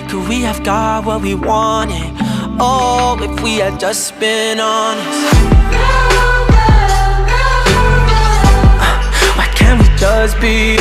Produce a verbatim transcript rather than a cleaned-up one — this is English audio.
could we have got what we wanted? Oh, if we had just been honest. uh, Why can't we just be